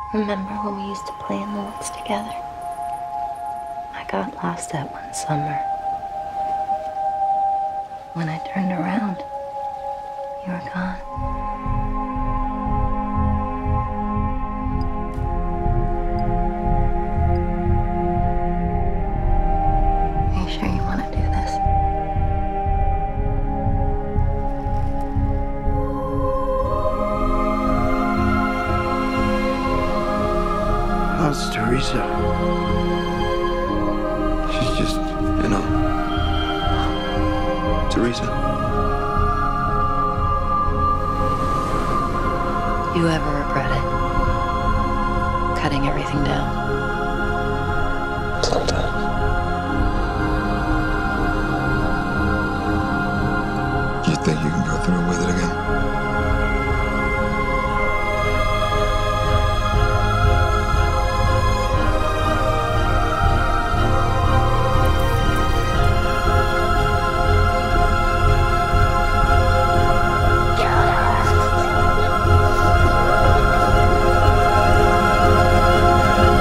Remember when we used to play in the woods together? I got lost that one summer. When I turned around, you were gone. Are you sure you want to do this? How's Teresa? She's just, Teresa. You ever regret it? Cutting everything down? Sometimes. You think you can go through with it again?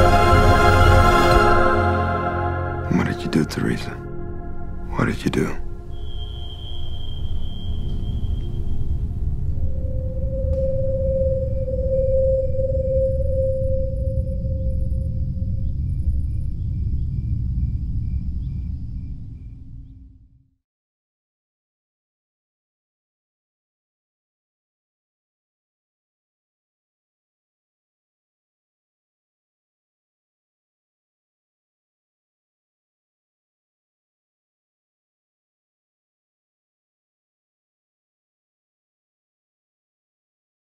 What did you do, Teresa? What did you do?